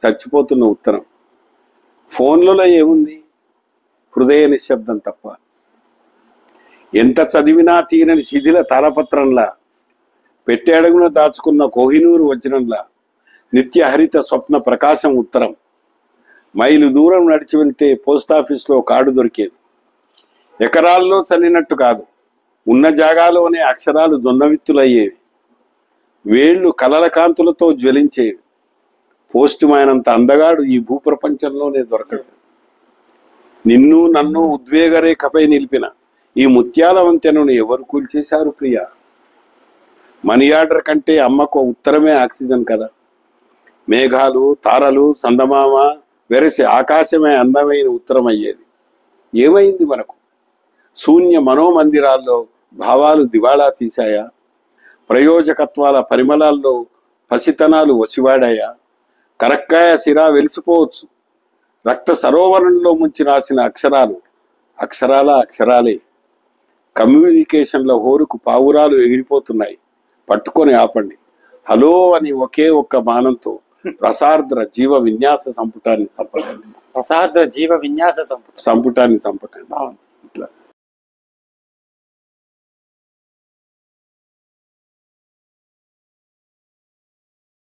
చచ్చిపోతున్న ఉత్తరం. ఫోన్లలో ఏముంది? హృదయ నిశ్శబ్దం తప్ప. ఎంత చదివినా తీరని శిథిల తాళపత్రంలా, పెట్టే అడుగున దాచుకున్న కోహినూరు వజ్రంలా, నిత్య హరిత స్వప్న ప్రకాశం ఉత్తరం. మైలు దూరం నడిచి వెళ్తే పోస్టాఫీస్లో కార్డు దొరికేది. ఎకరాల్లో చల్లినట్టు కాదు, ఉన్న జాగాలోనే అక్షరాలు జొన్నవిత్తులయ్యేవి. వేళ్లు కలల కాంతులతో జ్వలించేవి. పోస్ట్ మ్యాన్ అంత అందగాడు ఈ భూప్రపంచంలోనే దొరకడు. నిన్ను నన్ను ఉద్వేగరేఖపై నిలిపిన ఈ ముత్యాల వంతెనను ఎవరు కూల్చేశారు ప్రియా? మనీ ఆర్డర్ కంటే అమ్మకు ఉత్తరమే ఆక్సిజన్ కదా. మేఘాలు, తారలు, చందమామ వెరసి ఆకాశమే అందమైన ఉత్తరం అయ్యేది. ఏమైంది మనకు? శూన్య మనోమందిరాల్లో భావాలు దివాళా తీశాయా? ప్రయోజకత్వాల పరిమళాల్లో పసితనాలు వసివాడాయా? కరక్కాయ సిరా వెలిసిపోవచ్చు, రక్త సరోవరంలో ముంచి రాసిన అక్షరాలు అక్షరాలే. కమ్యూనికేషన్ల హోరుకు పావురాలు ఎగిరిపోతున్నాయి. పట్టుకొని ఆపండి. హలో అని ఒకే ఒక్క మానంతో రసార్ద్ర జీవ విన్యాస సంపుటాన్ని చంపకండి. రసార్ద్ర జీవ విన్యాస సంపుటాన్ని చంపకండి.